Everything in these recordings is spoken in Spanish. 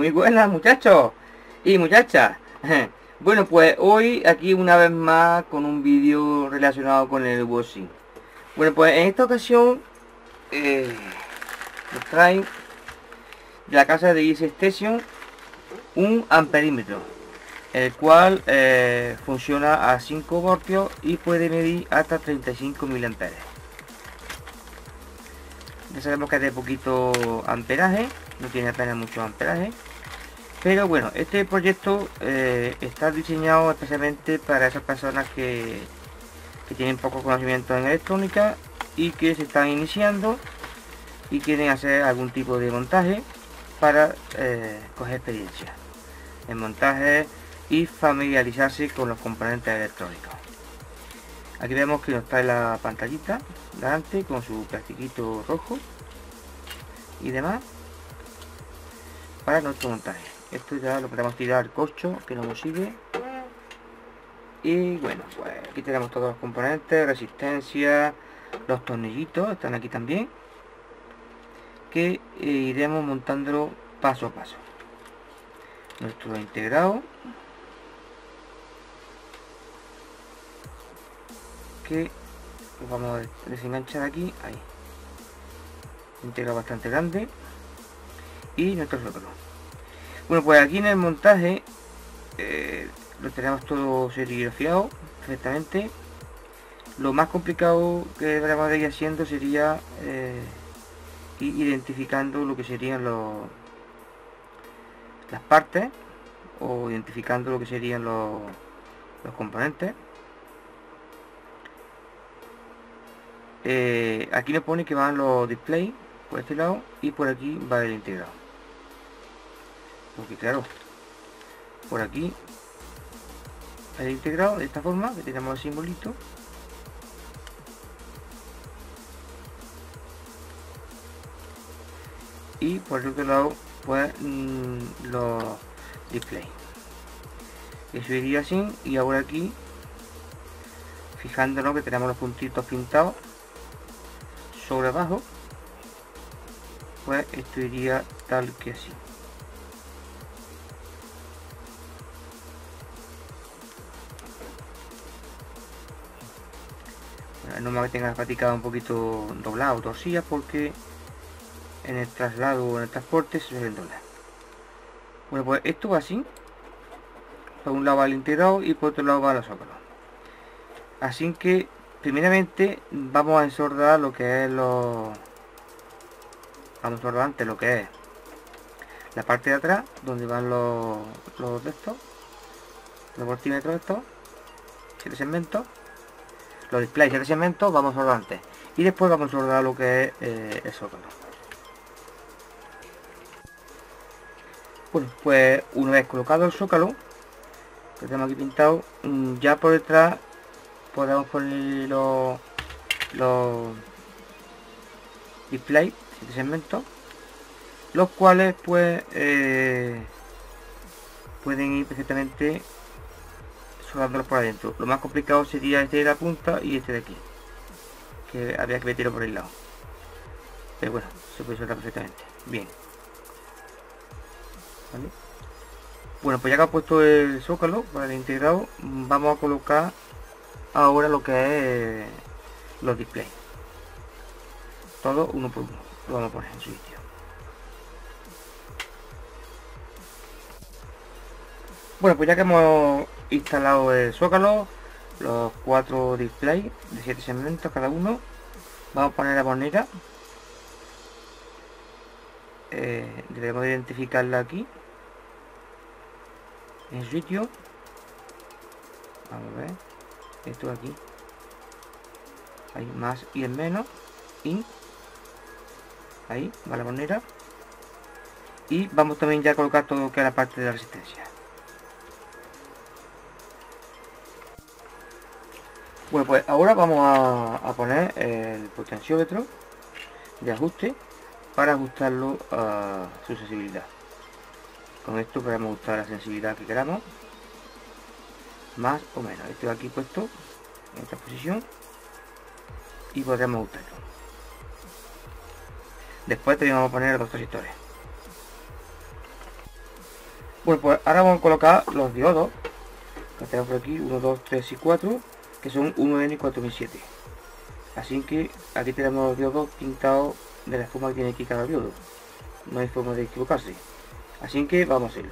Muy buenas, muchachos y muchachas. Bueno, pues hoy aquí una vez más con un vídeo relacionado con el unboxing. Bueno, pues en esta ocasión nos traen de la casa de Easy Station un amperímetro, el cual funciona a 5 voltios y puede medir hasta 35 miliamperes. Ya sabemos que es de poquito amperaje, no tiene apenas mucho amperaje. Pero bueno, este proyecto está diseñado especialmente para esas personas que tienen poco conocimiento en electrónica y que se están iniciando y quieren hacer algún tipo de montaje para coger experiencia en montaje y familiarizarse con los componentes electrónicos. Aquí vemos que nos trae la pantallita delante con su plastiquito rojo y demás para nuestro montaje. Esto ya lo podemos tirar al corcho que no nos sigue. Y bueno, pues aquí tenemos todos los componentes, resistencia, los tornillitos están aquí también, que iremos montándolo paso a paso. Nuestro integrado, que lo vamos a desenganchar aquí, ahí. Integrado bastante grande. Y nuestro zócalo. Bueno, pues aquí en el montaje lo tenemos todo serigrafiado perfectamente. Lo más complicado que deberíamos de ir haciendo sería ir identificando lo que serían las partes, o identificando lo que serían los componentes. Aquí nos pone que van los displays por este lado y por aquí va el integrado, porque claro, por aquí el integrado de esta forma, que tenemos el simbolito, y por el otro lado pues los displays. Eso iría así, y ahora aquí, fijándonos que tenemos los puntitos pintados sobre abajo, pues esto iría tal que así. Es normal que tenga la patica un poquito doblada o torcida, porque en el traslado o en el transporte se suelen doblar. Bueno, pues esto va así. Por un lado va el integrado y por otro lado va los zócalos. Así que primeramente vamos a ensordar lo que es vamos a ensordar antes lo que es la parte de atrás, donde van los de estos, los voltímetros estos, 7 segmentos. Los displays 7 segmentos vamos a ensordar antes, y después vamos a ensordar lo que es el zócalo. Bueno, pues una vez colocado el zócalo, que tenemos aquí pintado, ya por detrás podemos poner los displays 7 segmentos, los cuales pues pueden ir perfectamente soldándolos por adentro. Lo más complicado sería este de la punta y este de aquí, que habría que meterlo por el lado, pero bueno, se puede soldar perfectamente bien. ¿Vale? Bueno, pues ya que ha puesto el zócalo para el integrado, vamos a colocar ahora lo que es los displays, todo uno por uno lo vamos a poner en su sitio. Bueno, pues ya que hemos instalado el zócalo, los 4 displays de 7 segmentos cada uno, vamos a poner la bornera. Debemos identificarla aquí en su sitio. Vamos a ver, esto aquí hay más y en menos, y ahí va la bornera. Y vamos también ya a colocar todo lo que es la parte de la resistencia. Bueno, pues ahora vamos a poner el potenciómetro de ajuste para ajustarlo a su sensibilidad. Con esto podemos ajustar la sensibilidad que queramos, más o menos. Esto aquí puesto en esta posición y podremos ajustarlo. Después también vamos a poner los transistores. Bueno, pues ahora vamos a colocar los diodos que tenemos por aquí, 1, 2, 3 y 4, que son 1N y 4007. Así que aquí tenemos los diodos pintados de la forma que tiene aquí cada diodo. No hay forma de equivocarse. Así que vamos a hacerlo.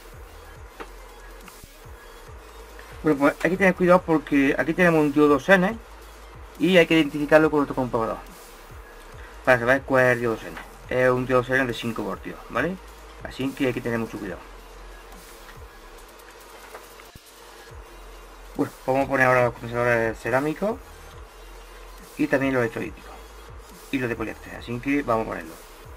Bueno, pues hay que tener cuidado porque aquí tenemos un diodo Zener y hay que identificarlo con otro comprobador para saber cuál es el diodo Zener. Es un diodo Zener de 5 voltios, ¿vale? Así que hay que tener mucho cuidado. Bueno, vamos a poner ahora los condensadores cerámicos y también los electrolíticos y los de poliéster, así que vamos a ponerlo.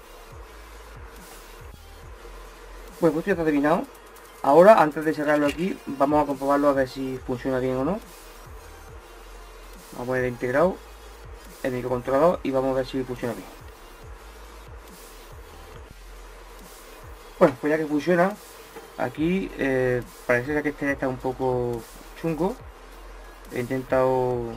Pues esto ya está terminado. Ahora, antes de cerrarlo aquí, vamos a comprobarlo a ver si funciona bien o no. Vamos a poner integrado el microcontrolador y vamos a ver si funciona bien. Bueno, pues ya que funciona, aquí parece que este está un poco chungo. He intentado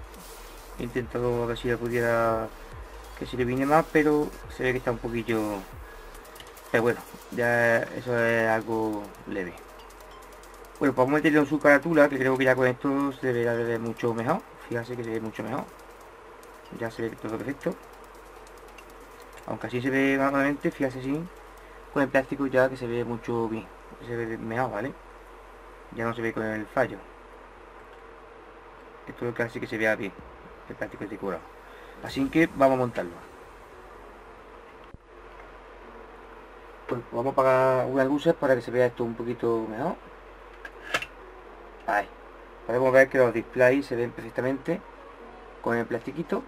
a ver si le pudiera que se le viene más, pero se ve que está un poquillo. Pero bueno, ya eso es algo leve. Bueno, pues vamos a meterlo en su carátula, que creo que ya con esto se deberá de ver mucho mejor. Fíjate que se ve mucho mejor. Ya se ve todo perfecto. Aunque así se ve normalmente, fíjate así, con el plástico ya que se ve mucho bien. Se ve mejor, ¿vale? Ya no se ve con el fallo. Esto es lo que hace que se vea bien. El plástico es decorado. Así que vamos a montarlo. Pues vamos a apagar unas luces para que se vea esto un poquito mejor. Ahí. Podemos ver que los displays se ven perfectamente con el plastiquito.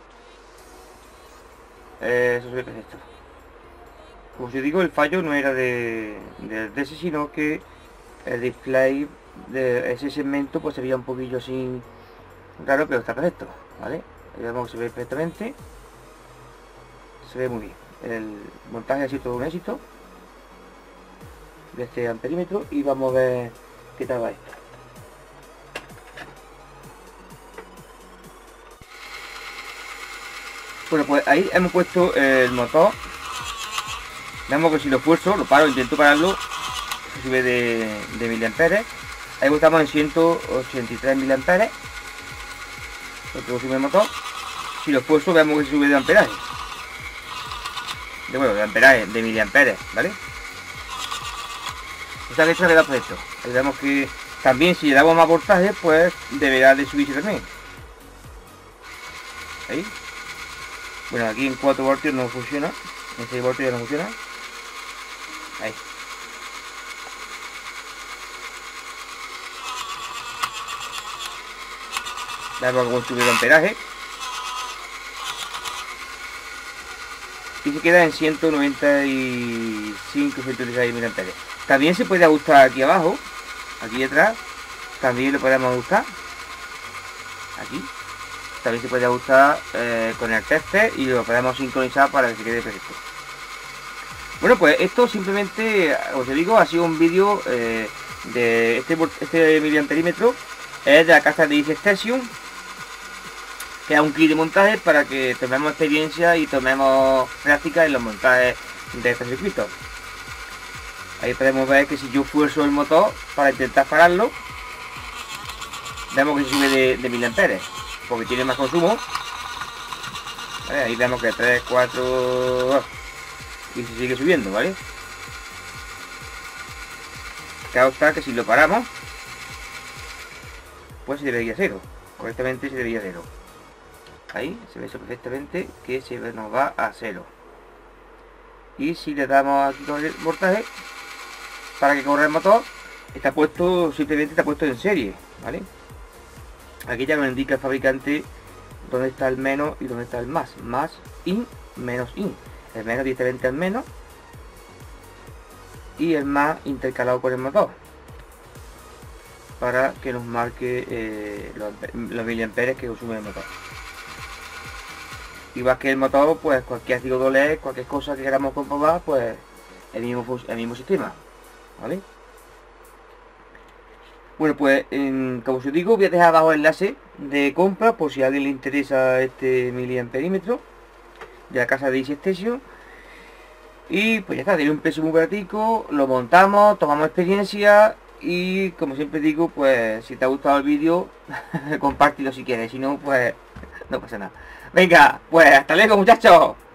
Eso se ve perfecto. Como os digo, el fallo no era de ese, sino que el display de ese segmento pues se veía un poquillo así raro, pero está perfecto, ¿vale? Ahí vemos que se ve perfectamente. Se ve muy bien. El montaje ha sido todo un éxito de este amperímetro y vamos a ver qué tal va esto. Bueno, pues ahí hemos puesto el motor. Vemos que si lo esfuerzo, lo paro, intento pararlo, se sube de miliamperes. Ahí estamos en 183 miliamperes. Lo que sube el motor. Si lo esfuerzo, vemos que se sube de amperaje. De amperaje, de miliamperes, ¿vale? O sea que esto le da perfecto. Ahí vemos que también si le damos más voltaje, pues deberá de subirse también. Ahí. Bueno, aquí en 4 voltios no funciona. En 6 voltios ya no funciona. Ahí. Vemos cómo sube el amperaje. Y se queda en 195, 116 mil amperes. También se puede ajustar aquí abajo, aquí detrás. También lo podemos ajustar. Aquí. También se puede ajustar con el tester y lo podemos sincronizar para que se quede perfecto. Bueno, pues esto simplemente, os digo, ha sido un vídeo de este miliamperímetro. Es de la casa de Easy Extension, que es un kit de montaje para que tomemos experiencia y tomemos práctica en los montajes de estos circuitos. Ahí podemos ver que si yo fuerzo el motor para intentar pararlo, vemos que se sube de miliamperes, porque tiene más consumo. ¿Vale? Ahí vemos que 3, 4 y se sigue subiendo, ¿vale? Claro está que si lo paramos, pues se debería cero. Correctamente se debería cero. Ahí se ve eso perfectamente que se nos va a cero. Y si le damos aquí con el voltaje para que corra el motor, está puesto, simplemente está puesto en serie, ¿vale? Aquí ya nos indica el fabricante dónde está el menos y dónde está el más. Más in, menos in. El menos directamente al menos y el más intercalado con el motor para que nos marque los miliamperes que consume el motor. Igual que el motor, pues cualquier diodo LED, cualquier cosa que queramos comprobar, pues el mismo sistema, ¿vale? Bueno, pues como os digo, voy a dejar abajo el enlace de compra por si a alguien le interesa este miliamperímetro de la casa de Easy Extension. Y pues ya está, tiene un precio muy baratico, lo montamos, tomamos experiencia y como siempre digo, pues si te ha gustado el vídeo, compártelo si quieres, si no, pues no pasa nada. Venga, pues hasta luego muchachos.